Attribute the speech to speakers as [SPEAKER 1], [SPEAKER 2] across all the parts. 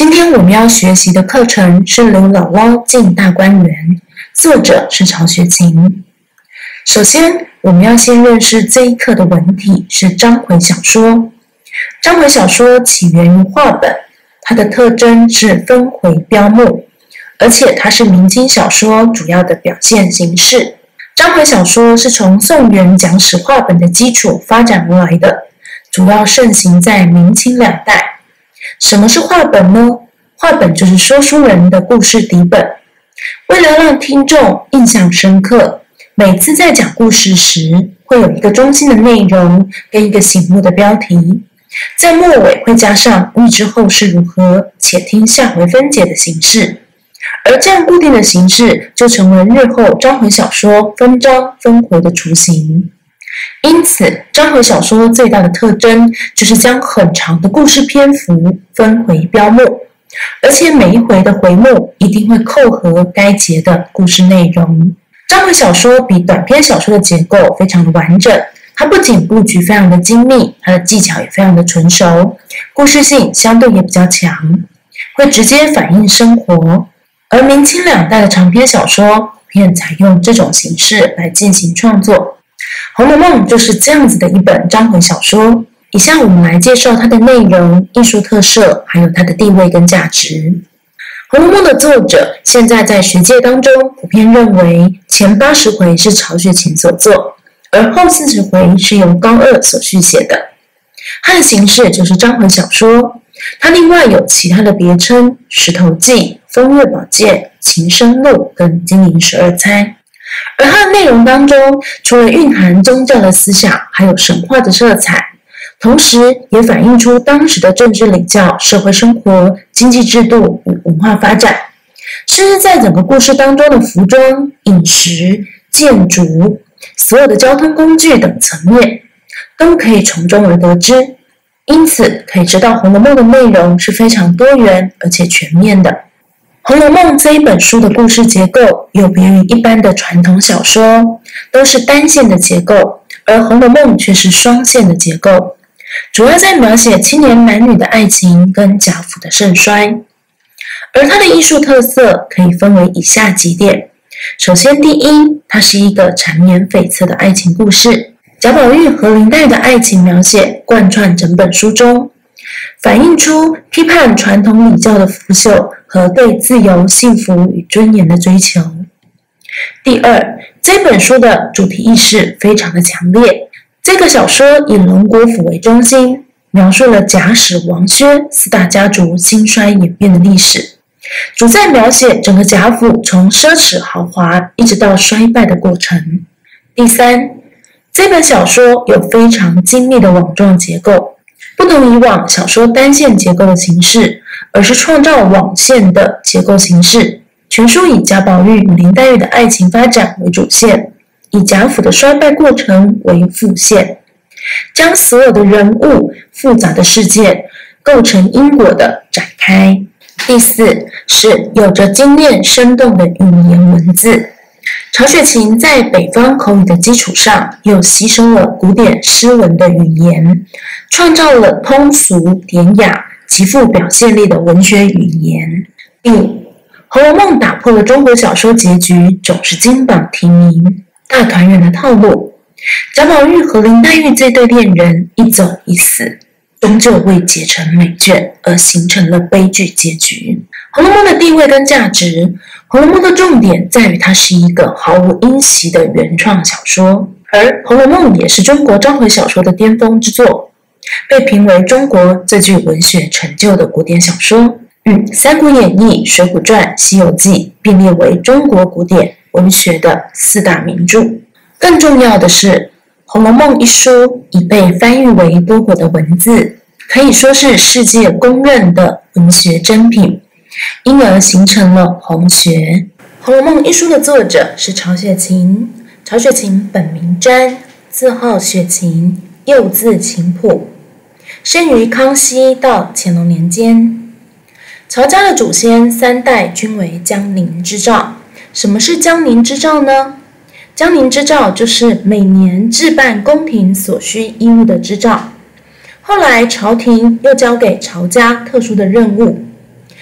[SPEAKER 1] 今天我们要学习的课程是《刘姥姥进大观园》，作者是曹雪芹。首先，我们要先认识这一课的文体是章回小说。章回小说起源于话本，它的特征是分回标目，而且它是明清小说主要的表现形式。章回小说是从宋元讲史话本的基础发展而来的，主要盛行在明清两代。什么是话本呢？话本就是说书人的故事底本。为了让听众印象深刻，每次在讲故事时会有一个中心的内容跟一个醒目的标题，在末尾会加上预知后事如何，且听下回分解的形式。而这样固定的形式就成为日后章回小说分章分回的雏形。因此，章回小说最大的特征就是将很长的故事篇幅分回标目，而且每一回的回目一定会扣合该节的故事内容。章回小说比短篇小说的结构非常的完整，它不仅布局非常的精密，它的技巧也非常的纯熟，故事性相对也比较强，会直接反映生活。而明清两代的长篇小说普遍采用这种形式来进行创作。《红楼梦》就是这样子的一本章回小说。以下我们来介绍它的内容、艺术特色，还有它的地位跟价值。《红楼梦》的作者现在在学界当中普遍认为前80回是曹雪芹所作，而后40回是由高鹗所续写的。它的形式就是章回小说，它另外有其他的别称《石头记》、《风月宝鉴》、《情深录》跟《金陵十二钗》。而它的内容当中，除了蕴含宗教的思想，还有神话的色彩，同时也反映出当时的政治礼教、社会生活、经济制度与文化发展，甚至在整个故事当中的服装、饮食、建筑、所有的交通工具等层面，都可以从中而得知。因此，可以知道《红楼梦》的内容是非常多元而且全面的。《红楼梦》这一本书的故事结构有别于一般的传统小说，都是单线的结构，而《红楼梦》却是双线的结构，主要在描写青年男女的爱情跟贾府的盛衰。而它的艺术特色可以分为以下几点。首先，第一，它是一个缠绵悱恻的爱情故事。贾宝玉和林黛玉的爱情描写贯穿整本书中，反映出批判传统礼教的腐朽和对自由、幸福与尊严的追求。第二，这本书的主题意识非常的强烈。这个小说以龙国府为中心，描述了贾史王薛四大家族兴衰演变的历史，主在描写整个贾府从奢侈豪华一直到衰败的过程。第三，这本小说有非常精密的网状结构，不同以往小说单线结构的形式，而是创造网线的结构形式。全书以贾宝玉与林黛玉的爱情发展为主线，以贾府的衰败过程为副线，将所有的人物、复杂的事件构成因果的展开。第四，是有着精炼生动的语言文字。曹雪芹在北方口语的基础上，又吸收了古典诗文的语言，创造了通俗典雅、极富表现力的文学语言。第五，《红楼梦》打破了中国小说结局总是金榜题名、大团圆的套路。贾宝玉和林黛玉这对恋人一走一死，终究未结成美眷，而形成了悲剧结局。《红楼梦》的地位跟价值，《红楼梦》的重点在于它是一个毫无因袭的原创小说，而《红楼梦》也是中国章回小说的巅峰之作，被评为中国最具文学成就的古典小说，与《三国演义》、《水浒传》、《西游记》并列为中国古典文学的四大名著。更重要的是，《红楼梦》一书已被翻译为多国的文字，可以说是世界公认的文学珍品，因而形成了红学。《红楼梦》一书的作者是曹雪芹，曹雪芹本名瞻，字号雪芹，又字琴谱，生于康熙到乾隆年间。曹家的祖先3代均为江宁织造。什么是江宁织造呢？江宁织造就是每年置办宫廷所需衣物的织造。后来朝廷又交给曹家特殊的任务，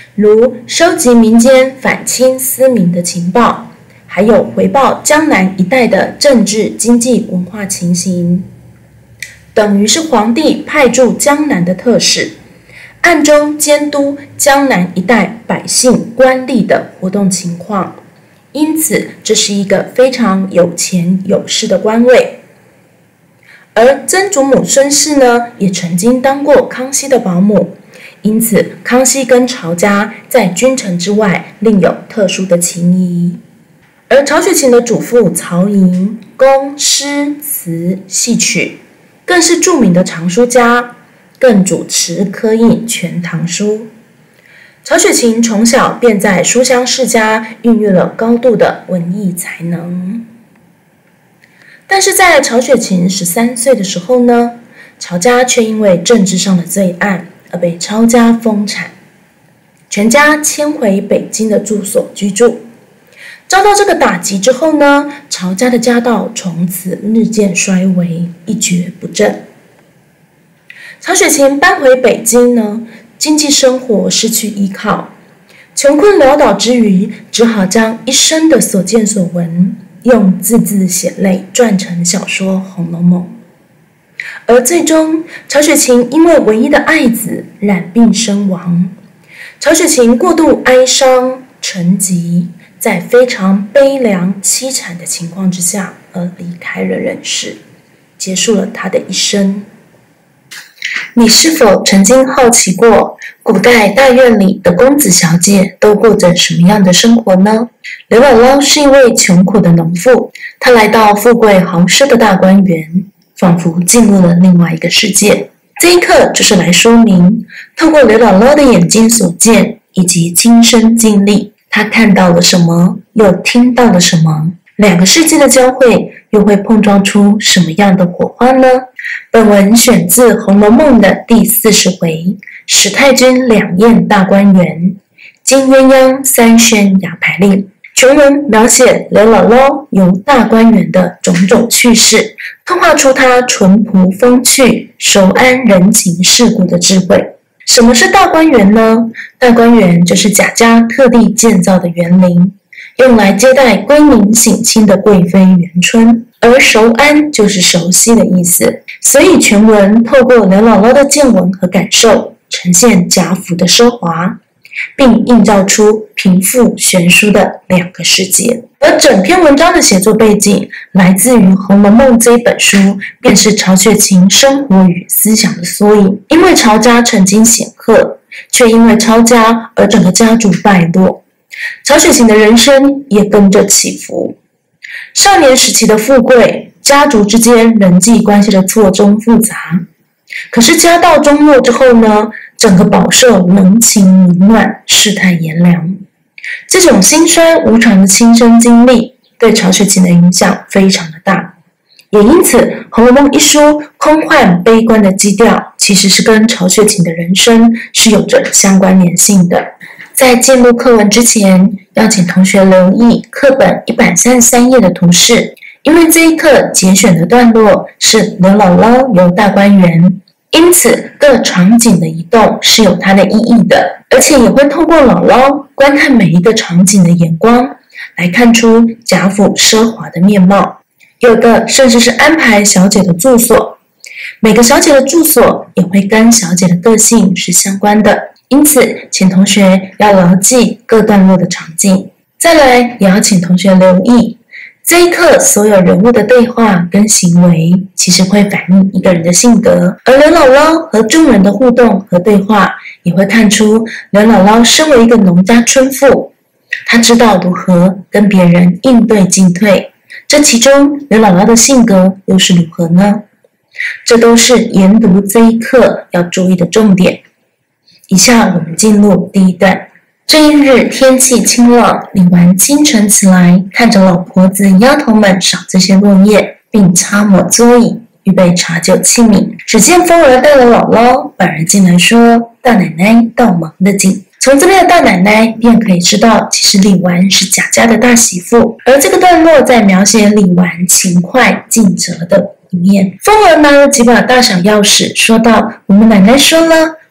[SPEAKER 1] 如收集民间反清思明的情报，还有回报江南一带的政治、经济、文化情形，等于是皇帝派驻江南的特使，暗中监督江南一带百姓官吏的活动情况。因此，这是一个非常有钱有势的官位。而曾祖母孙氏呢，也曾经当过康熙的保姆，因此康熙跟曹家在君臣之外另有特殊的情谊。而曹雪芹的祖父曹寅工诗词戏曲，更是著名的藏书家，更主持刻印《全唐书》。曹雪芹从小便在书香世家孕育了高度的文艺才能。但是在曹雪芹13岁的时候呢，曹家却因为政治上的罪案而被抄家封产，全家迁回北京的住所居住。遭到这个打击之后呢，曹家的家道从此日渐衰微，一蹶不振。曹雪芹搬回北京呢，经济生活失去依靠，穷困潦倒之余，只好将一生的所见所闻用字字血泪撰成小说《红楼梦》。而最终，曹雪芹因为唯一的爱子染病身亡，曹雪芹过度哀伤沉寂，在非常悲凉凄惨的情况之下而离开了人世，结束了他的一生。你是否曾经好奇过，古代大院里的公子小姐都过着什么样的生活呢？刘姥姥是一位穷苦的农妇，她来到富贵豪奢的大观园，仿佛进入了另外一个世界。这一刻就是来说明，透过刘姥姥的眼睛所见以及亲身经历，她看到了什么，又听到了什么，两个世界的交汇又会碰撞出什么样的火花呢？本文选自《红楼梦》的第40回，史太君两宴大观园，金鸳鸯三宣雅牌令。全文描写刘姥姥游大观园的种种趣事，刻画出她淳朴风趣、熟谙人情世故的智慧。什么是大观园呢？大观园就是贾家特地建造的园林，用来接待归宁省亲的贵妃元春，而熟谙就是熟悉的意思。所以全文透过刘姥姥的见闻和感受，呈现贾府的奢华，并映照出贫富悬殊的两个世界。而整篇文章的写作背景来自于《红楼梦》这一本书，便是曹雪芹生活与思想的缩影。因为曹家曾经显赫，却因为抄家而整个家族败落，曹雪芹的人生也跟着起伏。少年时期的富贵，家族之间人际关系的错综复杂，可是家道中落之后呢，整个饱受人情冷暖、世态炎凉。这种兴衰无常的亲身经历，对曹雪芹的影响非常的大。也因此，《红楼梦》一书空幻悲观的基调，其实是跟曹雪芹的人生是有着相关联性的。在进入课文之前，要请同学留意课本133页的图示，因为这一课节选的段落是刘姥姥游大观园，因此各场景的移动是有它的意义的，而且也会透过姥姥观看每一个场景的眼光，来看出贾府奢华的面貌。有的甚至是安排小姐的住所，每个小姐的住所也会跟小姐的个性是相关的，因此请同学要牢记各段落的场景。再来也要请同学留意，这一课所有人物的对话跟行为，其实会反映一个人的性格，而刘姥姥和众人的互动和对话，也会看出刘姥姥身为一个农家村妇，她知道如何跟别人应对进退，这其中刘姥姥的性格又是如何呢？这都是研读这一课要注意的重点。以下我们进入第一段。这一日天气清朗，李纨清晨起来，看着老婆子丫头们扫这些落叶，并擦抹桌椅，预备茶酒器皿。只见凤儿带了姥姥、板儿进来说：“大奶奶倒忙得紧。”从这边的大奶奶便可以知道，其实李纨是贾家的大媳妇，而这个段落在描写李纨勤快尽责的一面。凤儿拿了几把大小钥匙，说道：“我们奶奶说了，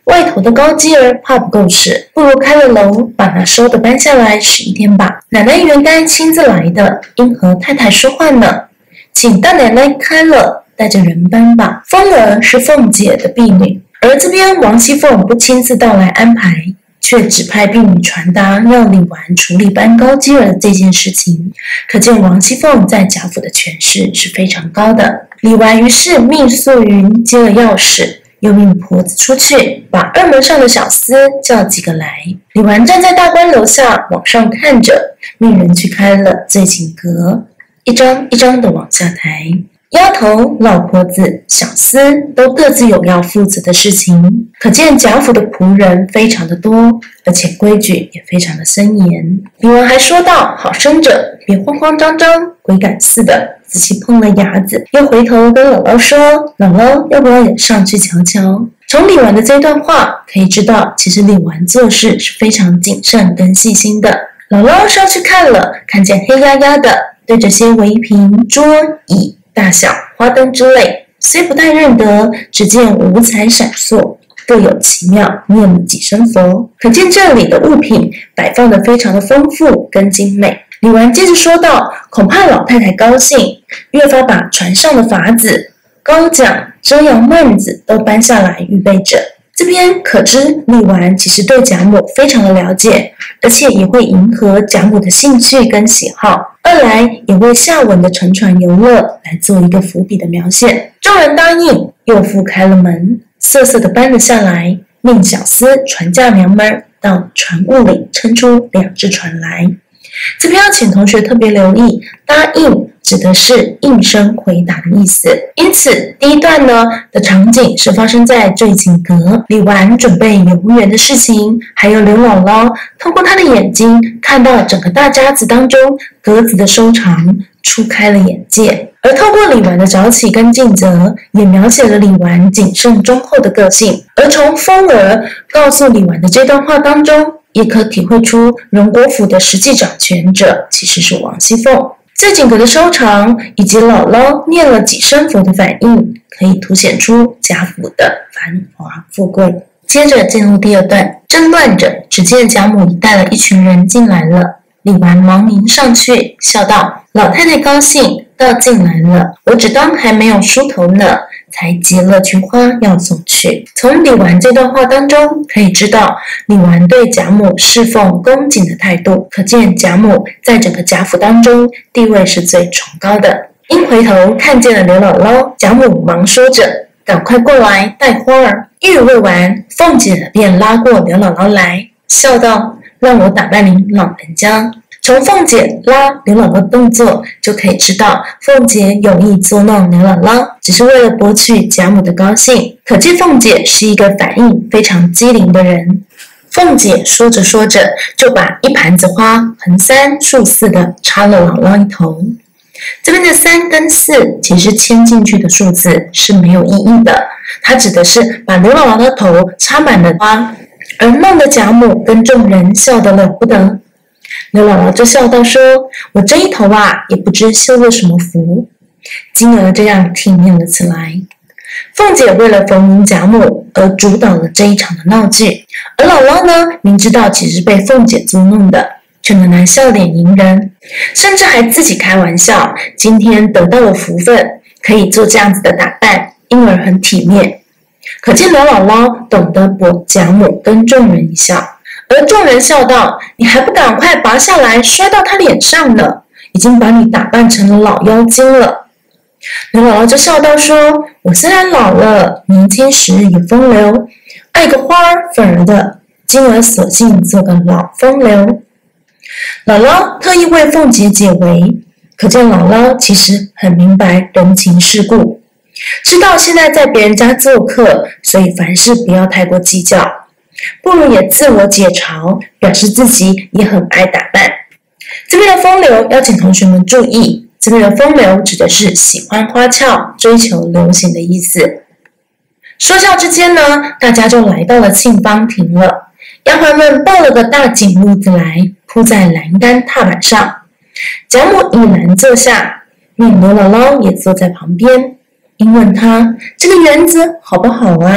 [SPEAKER 1] 外头的高鸡儿怕不够使，不如开了楼，把那收的搬下来使一天吧。奶奶原该亲自来的，应和太太说话呢，请大奶奶开了，带着人搬吧。凤儿是凤姐的婢女，而这边王熙凤不亲自到来安排，却只派婢女传达让李纨处理搬高鸡儿的这件事情，可见王熙凤在贾府的权势是非常高的。李纨于是命素云接了钥匙，又命婆子出去把二门上的小厮叫几个来。李纨站在大观楼下往上看着，命人去开了醉景阁，一张一张的往下抬。丫头、老婆子、小厮都各自有要负责的事情，可见贾府的仆人非常的多，而且规矩也非常的森严。李纨还说道：“好生者，别慌慌张张，鬼赶似的。”仔细碰了牙子，又回头跟姥姥说：“姥姥，要不要也上去瞧瞧？”从李纨的这段话可以知道，其实李纨做事是非常谨慎跟细心的。姥姥上去看了，看见黑压压的，对这些围屏、桌椅、大小花灯之类，虽不太认得，只见五彩闪烁，各有奇妙，念了几声佛，可见这里的物品摆放得非常的丰富跟精美。李纨接着说道：“恐怕老太太高兴，越发把船上的筏子、高桨、遮阳幔子都搬下来预备着。”这边可知李纨其实对贾母非常的了解，而且也会迎合贾母的兴趣跟喜好，二来也为下文的乘船游乐来做一个伏笔的描写。众人答应，又复开了门，瑟瑟地搬了下来，命小厮船架娘们到船坞里撑出2只船来。这边要请同学特别留意，答应指的是应声回答的意思。因此第一段呢的场景是发生在醉景阁，李纨准备游园的事情，还有刘姥姥透过她的眼睛看到整个大家子当中阁子的收藏，初开了眼界。而透过李纨的早起跟尽责，也描写了李纨谨慎忠厚的个性。而从风儿告诉李纨的这段话当中，也可体会出荣国府的实际掌权者其实是王熙凤。醉景阁的收藏以及姥姥念了几声佛的反应，可以凸显出贾府的繁华富贵。接着进入第二段，正乱着，只见贾母已带了一群人进来了。李纨忙迎上去，笑道：“老太太高兴，倒进来了，我只当还没有梳头呢，才结了菊花要送去。”从李纨这段话当中可以知道，李纨对贾母侍奉恭谨的态度，可见贾母在整个贾府当中地位是最崇高的。因回头看见了刘姥姥，贾母忙说着：“赶快过来带花儿。”一语未完，凤姐便拉过刘姥姥来，笑道：“让我打扮您老人家。”从凤姐拉刘姥姥的动作就可以知道，凤姐有意捉弄刘姥姥，只是为了博取贾母的高兴。可见凤姐是一个反应非常机灵的人。凤姐说着说着，就把一盘子花横3竖4的插了姥姥一头。这边的3跟4其实牵进去的数字是没有意义的，它指的是把刘姥姥的头插满了花，而弄得贾母跟众人笑得了不得。刘姥姥就笑道说：“我这一头啊，也不知修了什么福。”金儿这样体面了起来。凤姐为了逢迎贾母而主导了这一场的闹剧，而姥姥呢，明知道其实被凤姐捉弄的，却仍然笑脸迎人，甚至还自己开玩笑，今天得到了福分，可以做这样子的打扮，因而很体面。可见刘姥姥懂得博贾母跟众人一笑。而众人笑道：“你还不赶快拔下来摔到他脸上呢，已经把你打扮成了老妖精了。”刘姥姥就笑道说：“我虽然老了，年轻时也风流，爱个花儿粉儿的，今儿索性做个老风流。”姥姥特意为凤姐解围，可见姥姥其实很明白人情世故，知道现在在别人家做客，所以凡事不要太过计较，不如也自我解嘲，表示自己也很爱打扮。这边的风流要请同学们注意，这边的风流指的是喜欢花俏、追求流行的意思。说笑之间呢，大家就来到了沁芳亭了。丫鬟们抱了个大锦褥子来，铺在栏杆踏板上。贾母倚栏坐下，命刘姥姥也坐在旁边，因问她：“这个园子好不好啊？”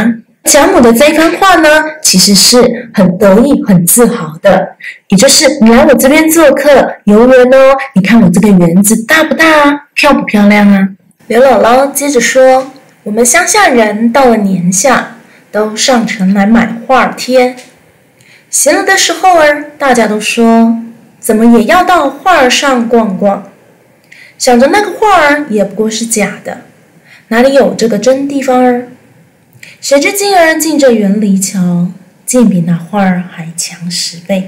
[SPEAKER 1] 贾母的这一番话呢，其实是很得意、很自豪的，也就是你来我这边做客游园哦，你看我这个园子大不大啊，漂不漂亮啊？刘姥姥接着说，我们乡下人到了年下，都上城来买画贴。闲了的时候儿，大家都说，怎么也要到画上逛逛。想着那个画儿也不过是假的，哪里有这个真地方儿？谁知今儿进这园里瞧，竟比那画儿还强10倍。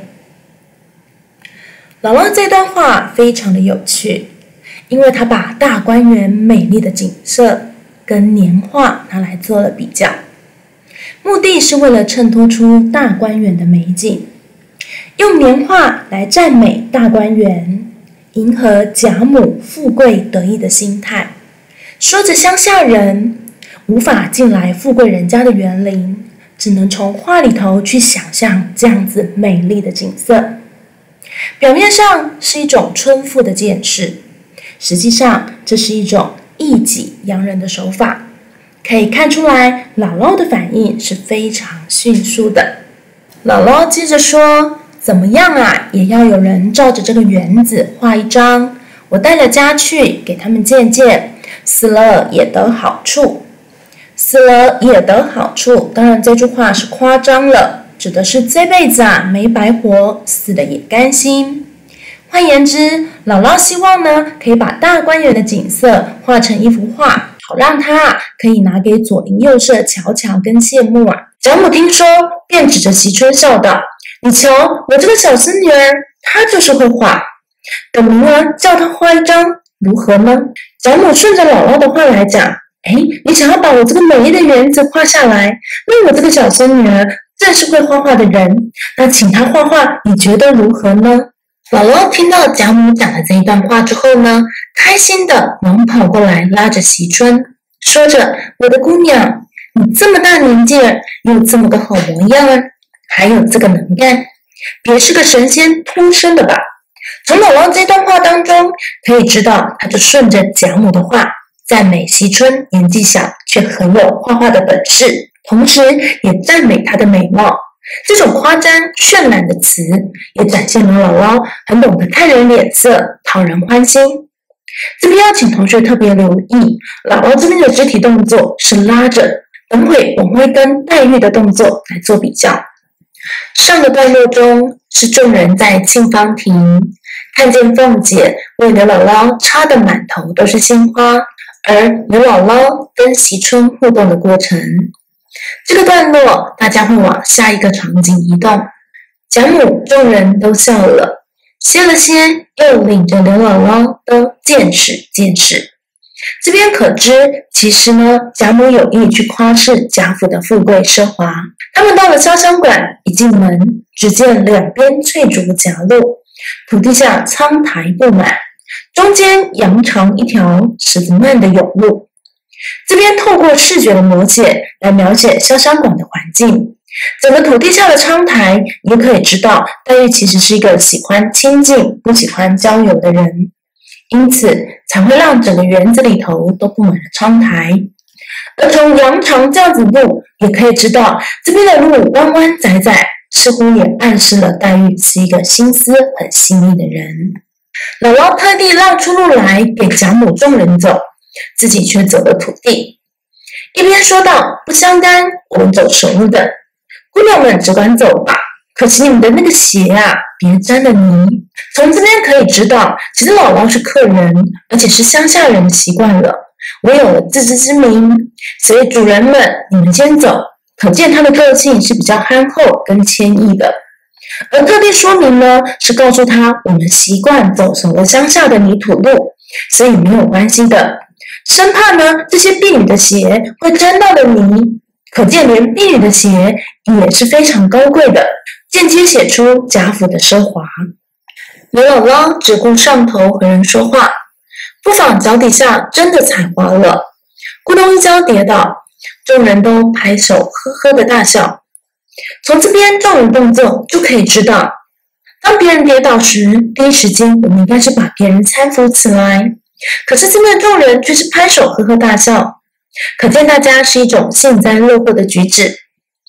[SPEAKER 1] 姥姥这段话非常的有趣，因为她把大观园美丽的景色跟年画拿来做了比较，目的是为了衬托出大观园的美景，用年画来赞美大观园，迎合贾母富贵得意的心态，说着乡下人无法进来富贵人家的园林，只能从画里头去想象这样子美丽的景色。表面上是一种村妇的见识，实际上这是一种义己扬人的手法。可以看出来，姥姥的反应是非常迅速的。姥姥接着说，怎么样啊，也要有人照着这个园子画一张，我带着家去给他们见见，死了也得好处。死了也得好处，当然这句话是夸张了，指的是这辈子啊没白活，死了也甘心。换言之，姥姥希望呢，可以把大观园的景色画成一幅画，好让它可以拿给左邻右舍瞧瞧跟羡慕啊。贾母听说，便指着惜春笑道：“你瞧，我这个小孙女儿，她就是会画，等明儿叫她画一张，如何呢？”贾母顺着姥姥的话来讲，你想要把我这个美丽的园子画下来，那我这个小孙女儿正是会画画的人，那请她画画，你觉得如何呢？姥姥听到贾母讲的这一段话之后呢，开心的忙跑过来拉着惜春，说着：“我的姑娘，你这么大年纪了，有这么个好模样啊，还有这个能干，别是个神仙托生的吧？”从姥姥这段话当中可以知道，她就顺着贾母的话赞美惜春年纪小却很有画画的本事，同时也赞美她的美貌。这种夸张渲染的词也展现了姥姥很懂得看人脸色，讨人欢心。这边要请同学特别留意，姥姥这边的肢体动作是拉着，等会我们会跟黛玉的动作来做比较。上个段落中是众人在沁芳亭看见凤姐为刘姥姥插得满头都是鲜花，而刘姥姥跟惜春互动的过程。这个段落大家会往下一个场景移动。贾母众人都笑了，歇了歇，又领着刘姥姥都见识见识。这边可知，其实呢，贾母有意去夸示贾府的富贵奢华。他们到了潇湘馆，一进门，只见两边翠竹夹路，土地下苍苔布满，中间扬长一条石子漫的甬路。这边透过视觉的描写来描写潇湘馆的环境，整个土地下的苍苔，也可以知道黛玉其实是一个喜欢亲近、不喜欢交友的人，因此才会让整个园子里头都布满了苍苔。而从扬长这样子路，也可以知道这边的路弯弯窄窄，似乎也暗示了黛玉是一个心思很细腻的人。姥姥特地让出路来给贾母众人走，自己却走了土地，一边说道：“不相干，我们走熟的，姑娘们只管走吧，可惜你们的那个鞋啊，别沾了泥。”从这边可以知道，其实姥姥是客人，而且是乡下人习惯了，我有了自知之明，所以主人们你们先走，可见他的个性是比较憨厚跟谦抑的。而特地说明呢，是告诉他我们习惯走熟了乡下的泥土路，所以没有关系的，生怕呢这些婢女的鞋会沾到的泥，可见连婢女的鞋也是非常高贵的，间接写出贾府的奢华。刘姥姥只顾上头和人说话，不妨脚底下真的踩滑了，咕咚一跤跌倒，众人都拍手呵呵的大笑。从这边众人动作就可以知道，当别人跌倒时，第一时间我们应该是把别人搀扶起来，可是这边众人却是拍手呵呵大笑，可见大家是一种幸灾乐祸的举止。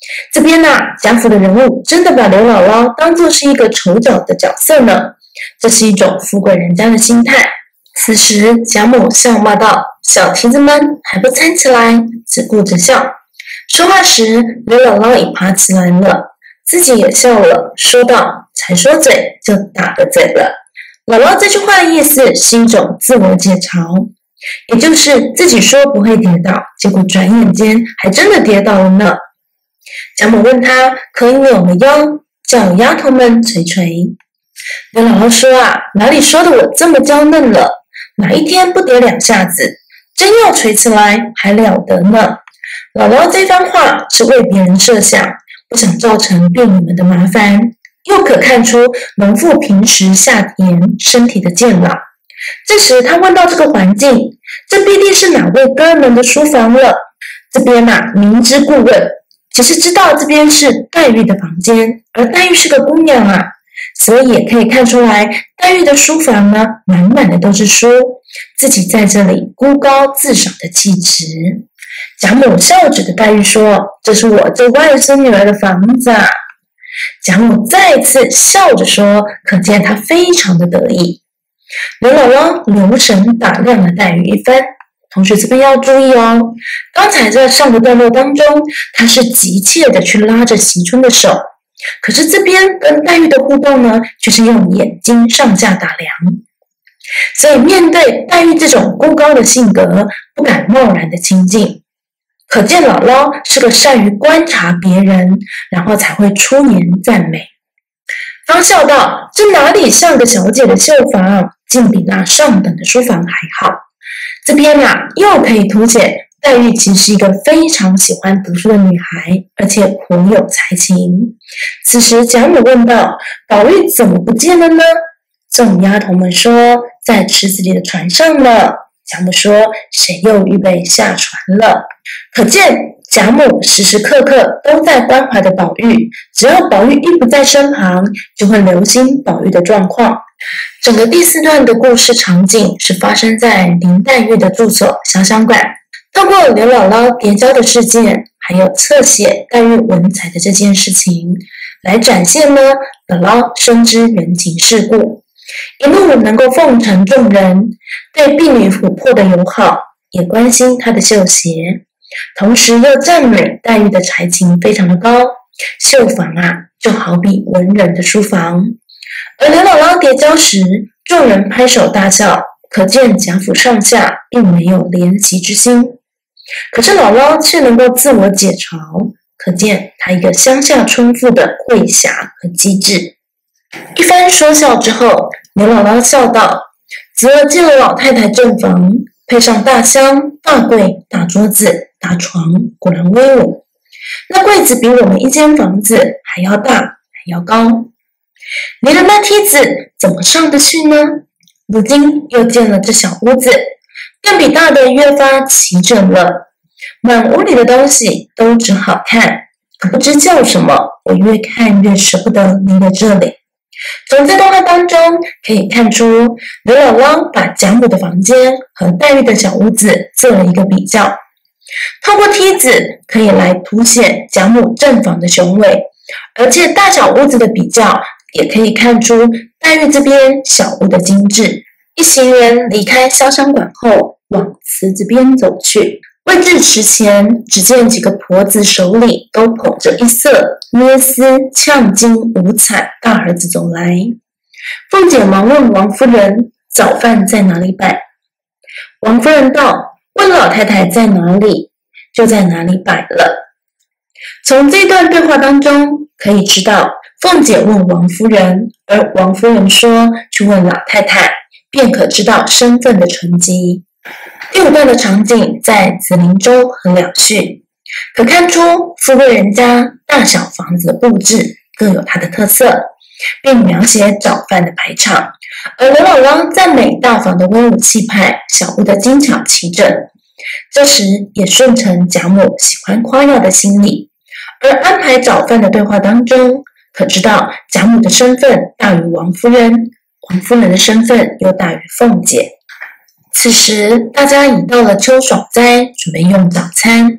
[SPEAKER 1] 这边贾府的人物真的把刘姥姥当作是一个丑角的角色呢，这是一种富贵人家的心态。此时贾母笑骂道：“小蹄子们还不搀起来，只顾着笑。”说话时，刘姥姥已爬起来了，自己也笑了，说道：“才说嘴就打了嘴了。”姥姥这句话的意思是一种自我解嘲，也就是自己说不会跌倒，结果转眼间还真的跌倒了呢。贾母问他可以扭了腰，叫丫头们捶捶。刘姥姥说哪里说的我这么娇嫩了，哪一天不跌2下子，真要捶起来还了得呢。姥姥这番话是为别人设想，不想造成对你们的麻烦，又可看出农妇平时下田身体的健朗。这时他问到这个环境，这必定是哪位哥们的书房了。这边明知故问，其实知道这边是黛玉的房间，而黛玉是个姑娘所以也可以看出来黛玉的书房满满的都是书，自己在这里孤高自赏的气质。贾母笑指着黛玉说：“这是我这外孙女儿的房子。”贾母再次笑着说，可见她非常的得意。刘姥姥留神打量了黛玉一番，同学这边要注意哦，刚才在上个段落当中，她是急切的去拉着惜春的手，可是这边跟黛玉的互动呢，却是用眼睛上下打量。所以面对黛玉这种孤高的性格，不敢贸然的亲近，可见姥姥是个善于观察别人，然后才会出言赞美。方笑道：“这哪里像个小姐的绣房，竟比那上等的书房还好。”这边又可以凸显黛玉其实是一个非常喜欢读书的女孩，而且颇有才情。此时贾母问道：“宝玉怎么不见了呢？”众丫头们说：“在池子里的船上呢。”贾母说：“谁又预备下船了？”可见贾母时时刻刻都在关怀着宝玉，只要宝玉一不在身旁，就会留心宝玉的状况。整个第4段的故事场景是发生在林黛玉的住所潇湘馆，透过刘姥姥叠交的事件，还有侧写黛玉文采的这件事情，来展现呢姥姥深知人情世故，一路能够奉承众人，对婢女琥珀的友好，也关心她的绣鞋，同时又赞美黛玉的才情非常的高，绣房就好比文人的书房。而刘姥姥叠交时，众人拍手大笑，可见贾府上下并没有怜惜之心。可是姥姥却能够自我解嘲，可见她一个乡下春妇的慧侠和机智。一番说笑之后，刘姥姥笑道：“侄儿进了老太太正房，配上大箱、大柜、大桌子、大床，果然威武。那柜子比我们一间房子还要大，还要高。离了那梯子怎么上得去呢？如今又见了这小屋子，更比大的越发齐整了。满屋里的东西都只好看，可不知叫什么，我越看越舍不得离了这里。”从这段话当中可以看出，刘姥姥把贾母的房间和黛玉的小屋子做了一个比较，透过梯子可以来凸显贾母正房的雄伟，而且大小屋子的比较也可以看出黛玉这边小屋的精致。一行人离开潇湘馆后，往池子边走去。未至池前，只见几个婆子手里都捧着一色捏丝呛金五彩大盒子走来。凤姐忙问王夫人：“早饭在哪里摆？”王夫人道：“问老太太在哪里，就在哪里摆了。”从这段对话当中可以知道，凤姐问王夫人，而王夫人说去问老太太，便可知道身份的层级。第5段的场景在紫菱洲和了绪，可看出富贵人家大小房子的布置各有它的特色，并描写早饭的排场。而刘姥姥赞美大房的威武气派，小屋的精巧齐整，这时也顺承贾母喜欢夸耀的心理。而安排早饭的对话当中，可知道贾母的身份大于王夫人，王夫人的身份又大于凤姐。此时大家已到了秋爽斋，准备用早餐。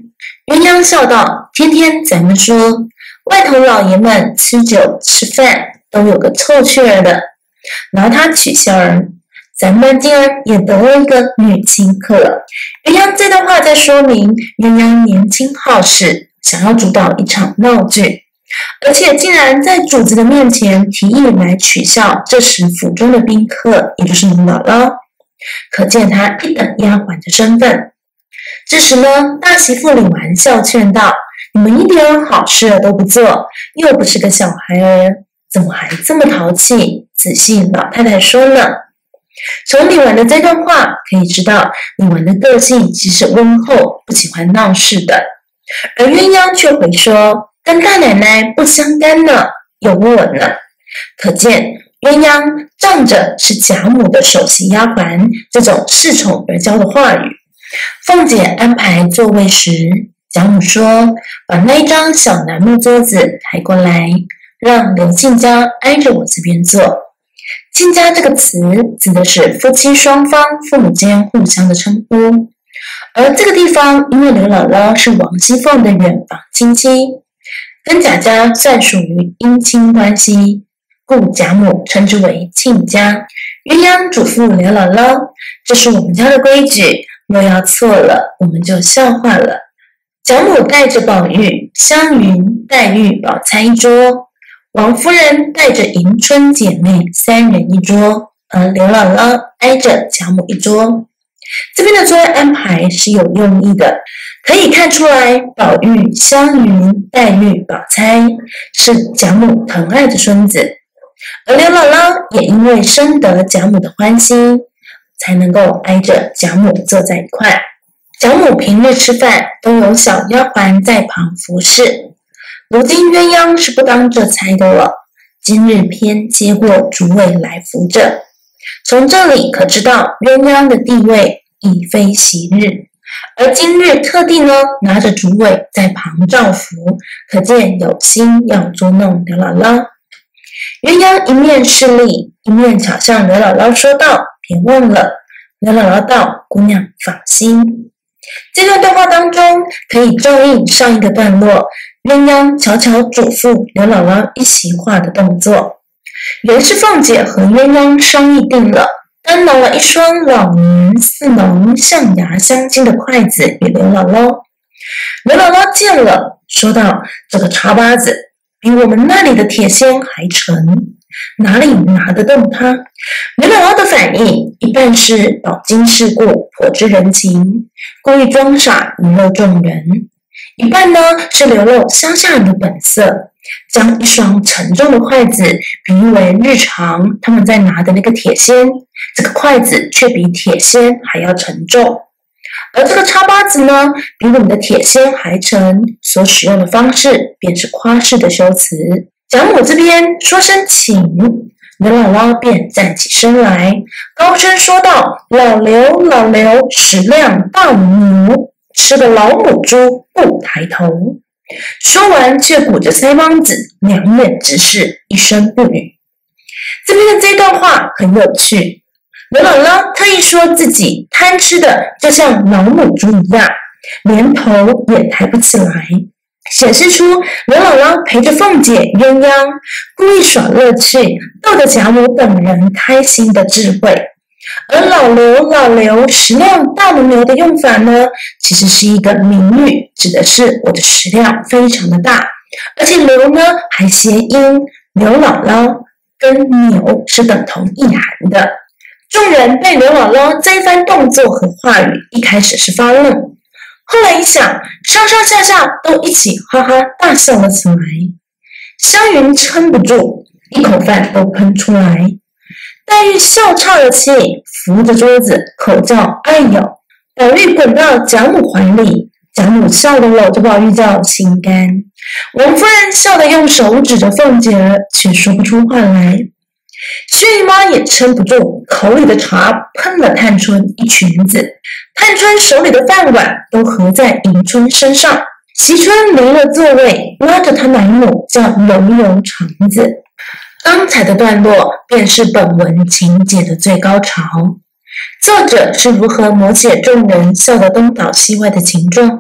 [SPEAKER 1] 鸳鸯笑道：“天天咱们说，外头老爷们吃酒吃饭都有个凑趣儿的，拿他取笑儿，咱们今儿也得了一个女亲客了。”鸳鸯这段话在说明鸳鸯年轻好事，想要主导一场闹剧，而且竟然在主子的面前提议来取笑这时府中的宾客，也就是龙姥姥，可见她一等丫鬟的身份。这时呢，大媳妇领玩笑劝道：“你们一点好事都不做，又不是个小孩儿，怎么还这么淘气？仔细老太太说呢。”从李纨的这段话可以知道，李纨的个性其实温厚，不喜欢闹事的，而鸳鸯却回说：“跟大奶奶不相干呢，有我呢。”可见鸳鸯仗着是贾母的首席丫鬟，这种恃宠而骄的话语。凤姐安排座位时，贾母说：“把那一张小楠木桌子抬过来，让刘亲家挨着我这边坐。”亲家这个词指的是夫妻双方父母间互相的称呼，而这个地方因为刘姥姥是王熙凤的远房亲戚，跟贾家算属于姻亲关系，故贾母称之为亲家。鸳鸯嘱咐刘姥姥：“这是我们家的规矩，若要错了，我们就笑话了。”贾母带着宝玉、湘云、黛玉、宝钗一桌，王夫人带着迎春姐妹3人一桌，而刘姥姥挨着贾母一桌。这边的座位安排是有用意的，可以看出来宝玉、湘云、黛玉、宝钗是贾母疼爱的孙子，而刘姥姥也因为深得贾母的欢心，才能够挨着贾母坐在一块。贾母平日吃饭都有小丫鬟在旁服侍，如今鸳鸯是不当这差的了，今日偏接过主位来扶着。从这里可知道鸳鸯的地位已非昔日，而今日特地呢拿着主位在旁照拂，可见有心要捉弄刘姥姥。鸳鸯一面示例，一面巧向刘姥姥说道：“别忘了。”刘姥姥道：“姑娘放心。”这段对话当中可以照应上一个段落鸳鸯悄悄嘱咐刘姥姥一席话的动作。原是凤姐和鸳鸯商议定了，单拿了一双老年似浓象牙镶金的筷子与刘姥姥。刘姥姥见了，说道：“这个茶把子比我们那里的铁锨还沉，哪里拿得动它？”刘姥姥的反应一半是饱经世故，颇知人情，故意装傻娱乐众人；一半呢是流露乡下人的本色，将一双沉重的筷子比喻为日常他们在拿的那个铁锨，这个筷子却比铁锨还要沉重。而这个叉把子呢，比我们的铁锨还沉，所使用的方式便是夸饰的修辞。贾母这边说声请，刘姥姥便站起身来，高声说道：“老刘，老刘，食量大母牛，吃个老母猪不抬头。”说完却鼓着腮帮子，两眼直视，一声不语。这边的这段话很有趣，刘姥姥特意说自己贪吃的就像老母猪一样，连头也抬不起来，显示出刘姥姥陪着凤姐、鸳鸯故意耍乐趣，逗得贾母等人开心的智慧。而老刘、老刘食量大母牛的用法呢，其实是一个名语，指的是我的食量非常的大，而且刘呢还谐音，刘姥姥跟牛是等同意涵的。众人被刘姥姥这一番动作和话语一开始是发愣，后来一想，上上下下都一起哈哈大笑了起来。湘云撑不住，一口饭都喷出来。黛玉笑岔了气，扶着桌子口叫哎呦。宝玉滚到贾母怀里，贾母笑得搂着宝玉叫心肝。王夫人笑得用手指着凤姐儿，却说不出话来。薛姨妈也撑不住，口里的茶喷了探春一裙子，探春手里的饭碗都合在迎春身上。惜春离了座位，拉着她奶母叫揉揉肠子。刚才的段落便是本文情节的最高潮，作者是如何摹写众人笑得东倒西歪的情状。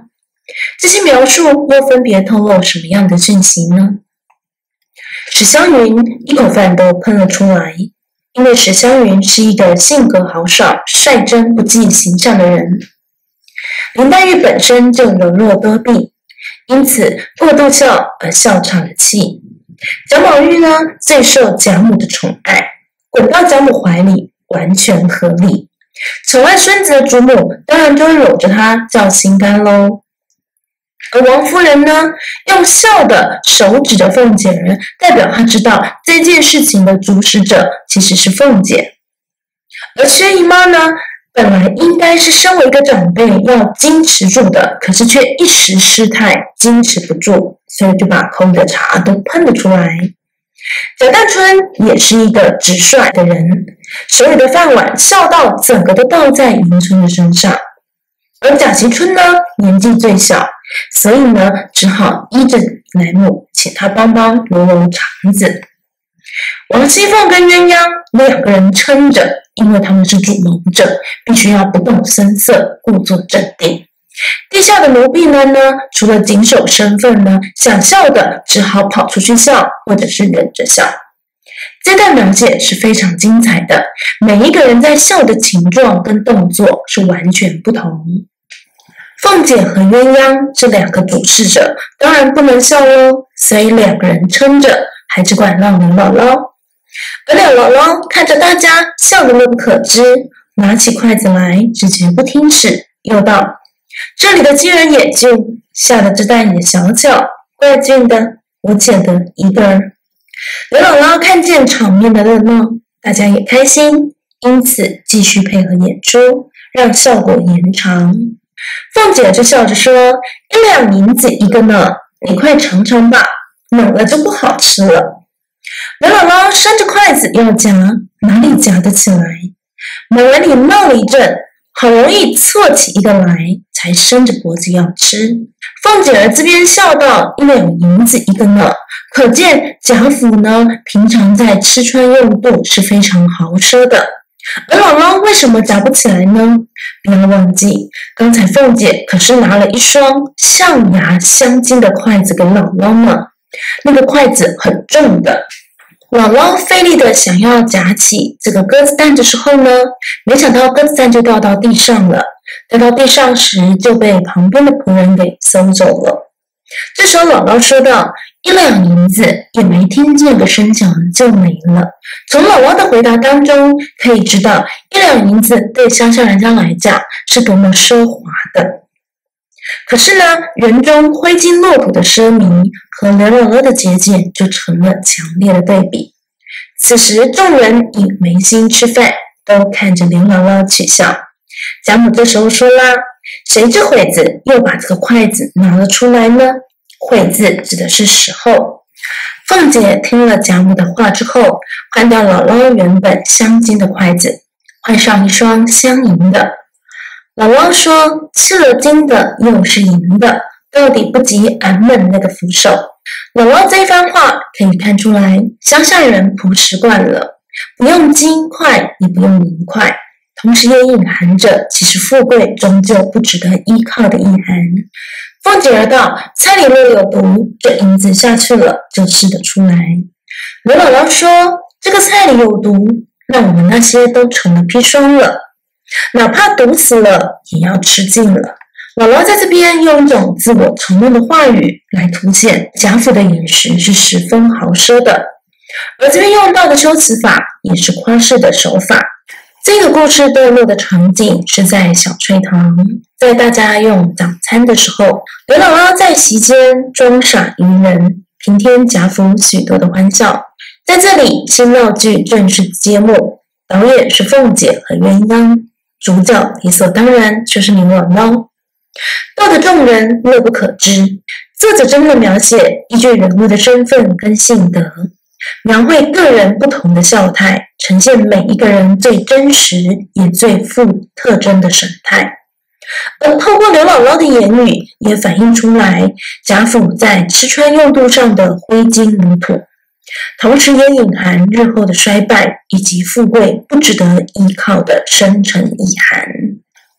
[SPEAKER 1] 这些描述又分别透露什么样的讯息呢？史湘云一口饭都喷了出来，因为史湘云是一个性格豪爽、率真不计形象的人。林黛玉本身就柔弱多病，因此过度笑而笑岔了气。贾宝玉呢，最受贾母的宠爱，滚到贾母怀里完全合理。宠爱孙子的主母当然就会搂着他叫心肝喽。而王夫人呢，用笑的手指着凤姐儿，代表她知道这件事情的主使者其实是凤姐。而薛姨妈呢，本来应该是身为一个长辈要矜持住的，可是却一时失态，矜持不住，所以就把口里的茶都喷了出来。贾淡春也是一个直率的人，手里的饭碗笑到整个都倒在迎春的身上。而贾惜春呢，年纪最小，所以呢，只好依着奶母，请他帮忙揉揉肠子。王熙凤跟鸳鸯两个人撑着，因为他们是主谋者，必须要不动声色，故作镇定。地下的奴婢们呢，除了谨守身份呢，想笑的只好跑出去笑，或者是忍着笑。这段描写是非常精彩的，每一个人在笑的情状跟动作是完全不同。凤姐和鸳鸯这两个主事者当然不能笑咯，所以两个人撑着，还只管让刘姥姥。而刘姥姥看着大家笑得乐不可支，拿起筷子来，只觉不听使，又道：“这里的金人也俊，下的这蛋也小巧，怪俊的，我捡得一个儿。”刘姥姥看见场面的热闹，大家也开心，因此继续配合演出，让效果延长。凤姐就笑着说：“1两银子一个呢，你快尝尝吧，冷了就不好吃了。”刘姥姥伸着筷子要夹，哪里夹得起来？满碗里闹了一阵，好容易凑起一个来，才伸着脖子要吃。凤姐儿这边笑道：“1两银子一个呢。”可见贾府呢，平常在吃穿用度是非常豪奢的。而姥姥为什么夹不起来呢？不要忘记，刚才凤姐可是拿了一双象牙镶金的筷子给姥姥呢，那个筷子很重的。姥姥费力的想要夹起这个鸽子蛋的时候呢，没想到鸽子蛋就掉到地上了，掉到地上时就被旁边的仆人给收走了。这时候姥姥说道：“1两银子，也没听见个声响就没了。”从姥姥的回答当中可以知道，1两银子对乡下人家来讲是多么奢华的。可是呢，园中灰金落土的奢靡和刘姥姥的节俭就成了强烈的对比。此时众人以眉心吃饭，都看着刘姥姥取笑。贾母这时候说啦：“谁这会子又把这个筷子拿了出来呢？”会字指的是时候。凤姐听了贾母的话之后，换掉姥姥原本镶金的筷子，换上一双镶银的。姥姥说：“吃了金的又是银的，到底不及俺们那个扶手。”姥姥这一番话可以看出来，乡下人朴实惯了，不用金块也不用银块，同时也隐含着其实富贵终究不值得依靠的意涵。凤姐儿道：“菜里若有毒，这银子下去了就吃得出来。”刘姥姥说：“这个菜里有毒，让我们那些都成了砒霜了，哪怕毒死了也要吃尽了。”姥姥在这边用一种自我承诺的话语来凸显贾府的饮食是十分豪奢的，而这边用到的修辞法也是夸饰的手法。这个故事段落的场景是在小翠堂，在大家用早餐的时候，刘姥姥在席间装傻愚人，平添贾府许多的欢笑。在这里，新闹剧正式揭幕，导演是凤姐和鸳鸯，主角理所当然就是刘姥姥，逗得众人乐不可支。作者真的描写依据人物的身份跟性格，描绘个人不同的笑态，呈现每一个人最真实也最富特征的神态。而透过刘姥姥的言语，也反映出来贾府在吃穿用度上的挥金如土，同时也隐含日后的衰败以及富贵不值得依靠的深沉意涵。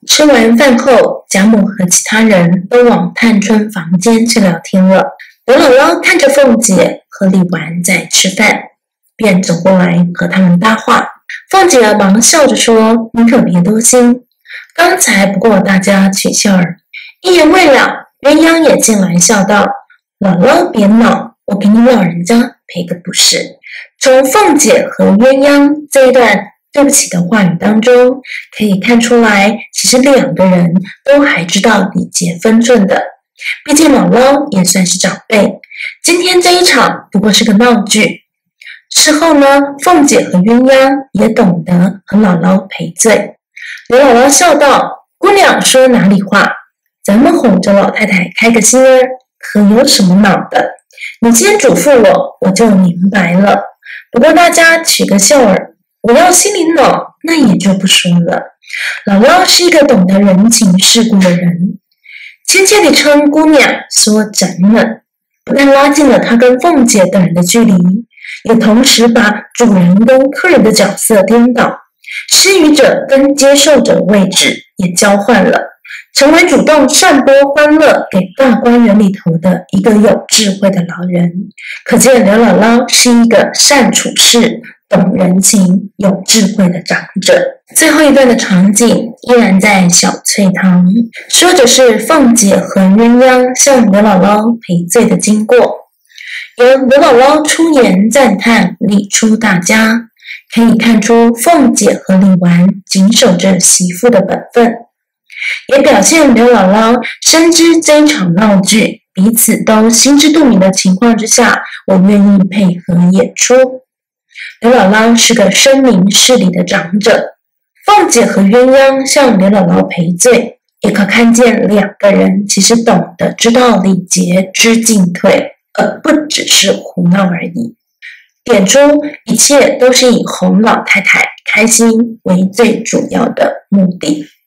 [SPEAKER 1] 吃完饭后，贾母和其他人都往探春房间去聊天了。刘姥姥看着凤姐和李纨在吃饭，便走过来和他们搭话。凤姐忙笑着说：“你可别多心，刚才不过大家取笑儿。”一言未了，鸳鸯也进来笑道：“姥姥别恼，我给你老人家赔个不是。”从凤姐和鸳鸯这一段对不起的话语当中，可以看出来，其实两个人都还知道礼节分寸的。毕竟姥姥也算是长辈，今天这一场不过是个闹剧。事后呢，凤姐和鸳鸯也懂得和姥姥赔罪。刘姥姥笑道：“姑娘说哪里话？咱们哄着老太太开个心儿，可有什么恼的？你先嘱咐我，我就明白了。不过大家取个笑儿，我要心里恼，那也就不说了。姥姥是一个懂得人情世故的人，亲切地称姑娘说咱们，不但拉近了她跟凤姐等人的距离，也同时把主人跟客人的角色颠倒，施予者跟接受者的位置也交换了，成为主动散播欢乐给大观园里头的一个有智慧的老人。可见刘姥姥是一个善处事、懂人情、有智慧的长者。最后一段的场景依然在小翠堂，说的是凤姐和鸳鸯向刘姥姥赔罪的经过。由刘姥姥出言赞叹，礼出大家，可以看出凤姐和李纨谨守着媳妇的本分，也表现刘姥姥深知这一场闹剧，彼此都心知肚明的情况之下，我愿意配合演出。刘姥姥是个深明事理的长者，凤姐和鸳鸯向刘姥姥赔罪，也可看见两个人其实懂得知道礼节知进退，而不只是胡闹而已。点出一切都是以哄老太太开心为最主要的目的。